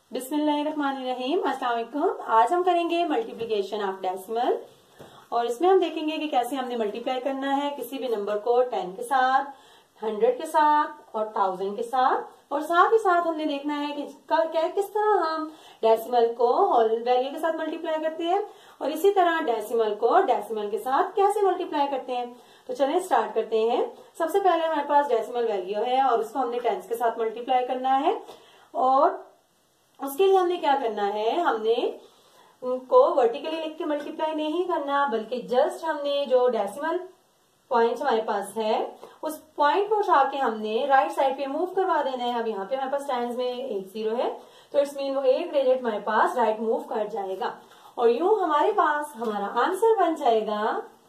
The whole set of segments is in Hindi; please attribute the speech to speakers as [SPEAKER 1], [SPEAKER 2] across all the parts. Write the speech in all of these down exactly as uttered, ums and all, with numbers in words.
[SPEAKER 1] बिस्मिल्लाहिर्रहमानिर्रहीम। अस्सलाम वालेकुम। आज हम करेंगे मल्टीप्लिकेशन ऑफ डेसिमल और इसमें हम देखेंगे कि कैसे हमने मल्टीप्लाई करना है किसी भी नंबर को टेन के साथ, हंड्रेड के साथ और थाउजेंड के साथ। और साथ ही साथ हमने देखना है कि क्या किस तरह हम डेसिमल को होल वैल्यू के साथ मल्टीप्लाई करते हैं और इसी तरह डेसिमल को डेसिमल के साथ कैसे मल्टीप्लाई करते हैं। तो चलिए स्टार्ट करते हैं। सबसे पहले हमारे पास डेसिमल वैल्यू है और उसको हमने टेंस के साथ मल्टीप्लाई करना है और उसके लिए हमने क्या करना है, हमने उनको वर्टिकली लिख के मल्टीप्लाई नहीं करना, बल्कि जस्ट हमने जो डेसिमल पॉइंट हमारे पास है उस पॉइंट को उठा के हमने राइट साइड पे मूव करवा देना है। अब यहाँ पे हमारे पास टेंस में एक जीरो है तो इट्स मीन वो एक डिजिट हमारे पास राइट मूव कर जाएगा और यूं हमारे पास हमारा आंसर बन जाएगा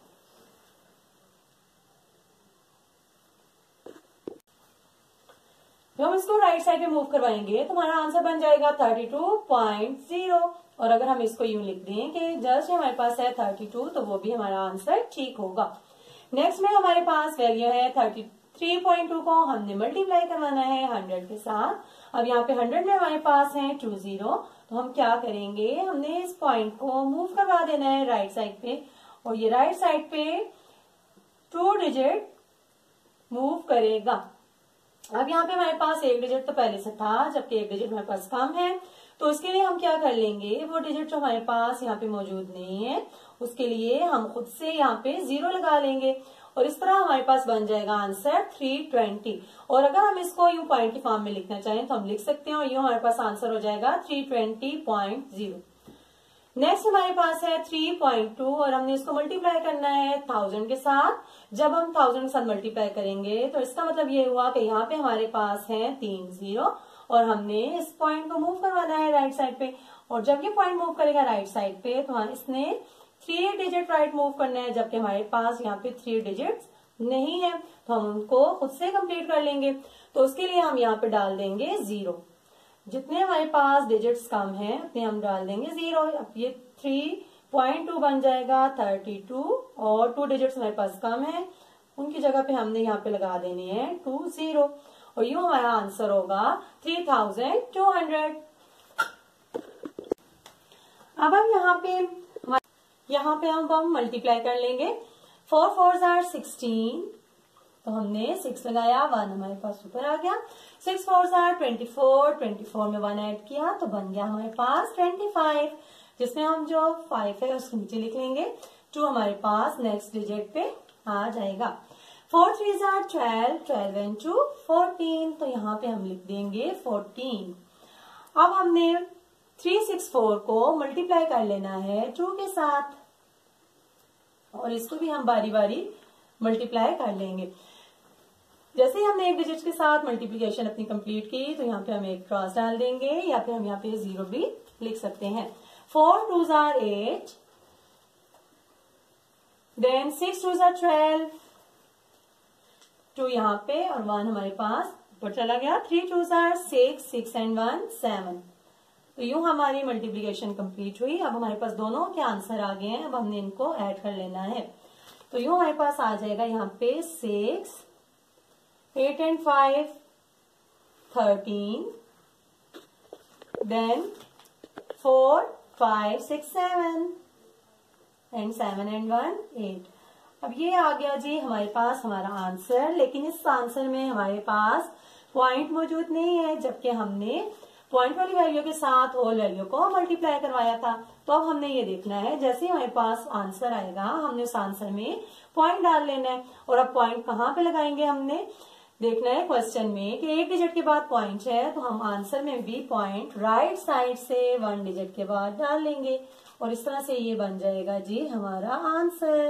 [SPEAKER 1] जब हम इसको राइट साइड पे मूव करवाएंगे तो हमारा आंसर बन जाएगा थर्टी टू पॉइंट जीरो। और अगर हम इसको यूं लिख दें कि जस्ट हमारे पास है थर्टी टू तो वो भी हमारा आंसर ठीक होगा। नेक्स्ट में हमारे पास वैल्यू है थर्टी थ्री पॉइंट टू को हमने मल्टीप्लाई करवाना है हंड्रेड के साथ। अब यहाँ पे हंड्रेड में हमारे पास है टू जीरो तो हम क्या करेंगे, हमने इस पॉइंट को मूव करवा देना है राइट साइड पे और ये राइट साइड पे टू डिजिट मूव करेगा। अब यहाँ पे हमारे पास एक डिजिट तो पहले से था जबकि एक डिजिट हमारे पास कम है तो उसके लिए हम क्या कर लेंगे, वो डिजिट जो हमारे पास यहाँ पे मौजूद नहीं है उसके लिए हम खुद से यहाँ पे जीरो लगा लेंगे और इस तरह हमारे पास बन जाएगा आंसर थ्री ट्वेंटी। और अगर हम इसको यूं पॉइंट की फॉर्म में लिखना चाहें तो हम लिख सकते हैं और यूं हमारे पास आंसर हो जाएगा three twenty point zero. Next हमारे पास है थ्री पॉइंट टू और हमने इसको मल्टीप्लाई करना है थाउजेंड के साथ। जब हम थाउजेंड के साथ मल्टीप्लाई करेंगे तो इसका मतलब ये हुआ कि यहाँ पे हमारे पास है तीन जीरो और हमने इस पॉइंट को मूव करवाना है राइट साइड पे और जब ये पॉइंट मूव करेगा राइट साइड पे तो इसने थ्री डिजिट राइट मूव करना है जबकि हमारे पास यहाँ पे थ्री डिजिट्स नहीं है तो हम उनको खुद से कंप्लीट कर लेंगे। तो उसके लिए हम यहाँ पे डाल देंगे जीरो, जितने हमारे पास डिजिट्स कम हैं उतने हम डाल देंगे जीरो। अब ये थ्री पॉइंट टू बन जाएगा थर्टी टू और टू डिजिट्स हमारे पास कम है उनकी जगह पे हमने यहाँ पे लगा देनी है टू जीरो और यूं हमारा आंसर होगा थ्री थाउजेंड टू हंड्रेड। अब हम यहाँ पे यहाँ पे हम हम मल्टीप्लाई कर लेंगे। फोर फोर जार सिक्सटीन तो हमने सिक्स लगाया, वन हमारे पास ऊपर आ गया। सिक्स फोर जार ट्वेंटी फोर, ट्वेंटी फोर में वन ऐड किया तो बन गया हमारे पास ट्वेंटी फाइव, जिसमें हम जो फाइव है उसको नीचे लिख लेंगे। टू हमारे पास नेक्स्ट डिजिट पे आ जाएगा। फोर थ्री जार twelve, twelve and two fourteen तो यहाँ पे हम लिख देंगे फोर्टीन। अब हमने थ्री सिक्स फोर को मल्टीप्लाई कर लेना है टू के साथ और इसको भी हम बारी बारी मल्टीप्लाई कर लेंगे। जैसे ही हमने एक डिजिट के साथ मल्टीप्लिकेशन अपनी कंप्लीट की तो यहाँ पे हम एक क्रॉस डाल देंगे या फिर हम यहाँ पे जीरो भी लिख सकते हैं। फोर टू जार एट, देन सिक्स टू जार ट्वेल्व, टू यहाँ पे और वन हमारे पास ऊपर चला गया। थ्री टू जार six, six and one seven तो यूं हमारी मल्टीप्लिकेशन कंप्लीट हुई। अब हमारे पास दोनों के आंसर आ गए हैं, अब हमने इनको ऐड कर लेना है तो यूं हमारे पास आ जाएगा यहाँ पे six, eight and five thirteen, then four five six seven and seven and one eight. अब ये आ गया जी हमारे पास हमारा आंसर, लेकिन इस आंसर में हमारे पास पॉइंट मौजूद नहीं है जबकि हमने पॉइंट वाली वैल्यू के साथ होल वैल्यू को मल्टीप्लाई करवाया था। तो अब हमने ये देखना है जैसे ही हमारे पास आंसर आएगा हमने उस आंसर में पॉइंट डाल लेना है। और अब पॉइंट कहाँ पे लगाएंगे हमने देखना है क्वेश्चन में कि एक डिजिट के बाद पॉइंट है तो हम आंसर में भी पॉइंट राइट साइड से वन डिजिट के बाद डाल लेंगे और इस तरह से ये बन जाएगा जी हमारा आंसर।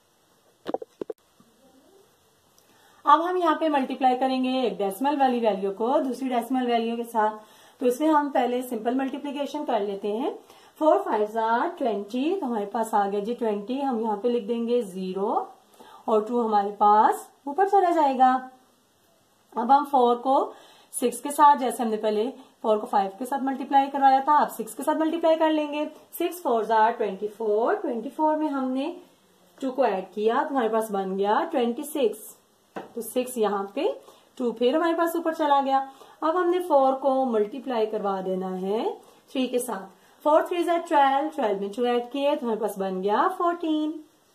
[SPEAKER 1] अब हम यहाँ पे मल्टीप्लाई करेंगे एक डेसिमल वाली वैल्यू को दूसरी डेसिमल वैल्यू के साथ। तो इसमें हम पहले सिंपल मल्टीप्लिकेशन कर लेते हैं। फोर फाइव जार ट्वेंटी तो हमारे पास आ गया जी ट्वेंटी, हम यहाँ पे लिख देंगे जीरो और टू हमारे पास ऊपर चला जाएगा। अब हम फोर को सिक्स के साथ, जैसे हमने पहले फोर को फाइव के साथ मल्टीप्लाई करवाया था, अब सिक्स के साथ मल्टीप्लाई कर लेंगे। सिक्स फोर जार ट्वेंटी फोर, ट्वेंटी फोर में हमने टू को ऐड किया तो हमारे पास बन गया ट्वेंटी सिक्स तो सिक्स यहाँ पे टू फिर हमारे पास ऊपर चला गया। अब हमने फोर को मल्टीप्लाई करवा देना है थ्री के साथ। फोर थ्री ज़ा ट्वेल्व, ट्वेल्व में टू ऐड किए तो हमारे पास बन गया फोर्टीन।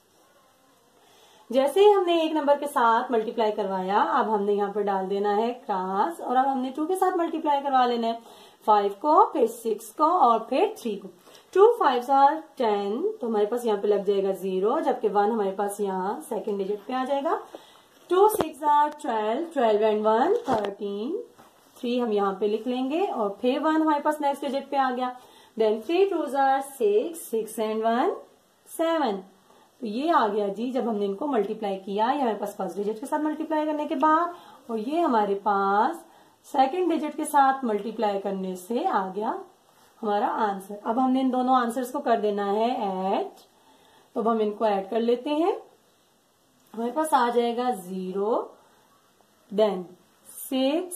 [SPEAKER 1] जैसे ही हमने एक नंबर के साथ मल्टीप्लाई करवाया, अब हमने यहाँ पर डाल देना है क्रॉस, और अब हमने टू के साथ मल्टीप्लाई करवा लेना है, फाइव को, फिर सिक्स को और फिर थ्री को। टू फाइव आर टेन, तो हमारे पास यहाँ पे लग जाएगा जीरो, जबकि वन हमारे पास यहाँ सेकेंड डिजिट पे आ जाएगा। Two six are twelve, twelve and one thirteen, three हम यहाँ पे लिख लेंगे और फिर वन हमारे पास नेक्स्ट डिजिट पे आ गया। Then three two are six, six and one seven, तो ये आ गया जी जब हमने इनको मल्टीप्लाई किया, ये हमारे पास फर्स्ट डिजिट के साथ मल्टीप्लाई करने के बाद, और ये हमारे पास सेकेंड डिजिट के साथ मल्टीप्लाई करने से आ गया हमारा आंसर। अब हमने इन दोनों आंसर्स को कर देना है ऐड, तो अब हम इनको ऐड कर लेते हैं। हमारे पास आ जाएगा zero, then six,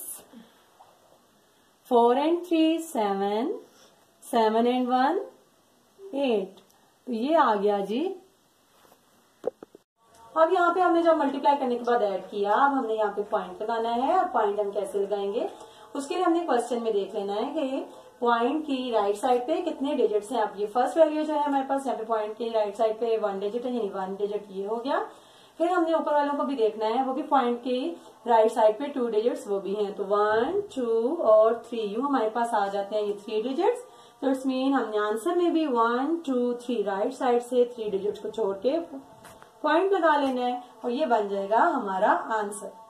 [SPEAKER 1] four and three seven, seven and one eight, तो ये आ गया जी। अब यहाँ पे हमने जब मल्टीप्लाई करने के बाद ऐड किया, अब हमने यहाँ पे पॉइंट लगाना है, और पॉइंट हम कैसे लगाएंगे उसके लिए हमने क्वेश्चन में देख लेना है कि पॉइंट की राइट साइड पे कितने डिजिट्स हैं। अब ये फर्स्ट वैल्यू जो है हमारे पास यहाँ पे पॉइंट की राइट साइड पे वन डिजिट है, यानी वन डिजिट ये हो गया। फिर हमने ऊपर वालों को भी देखना है, वो भी पॉइंट की राइट साइड पे टू डिजिट्स वो भी हैं, तो वन टू और थ्री यू हमारे पास आ जाते हैं ये थ्री डिजिट्स। तो इट्स मीन हमने आंसर में भी one two three right side से थ्री डिजिट्स को छोड़ के पॉइंट लगा लेना है, और ये बन जाएगा हमारा आंसर।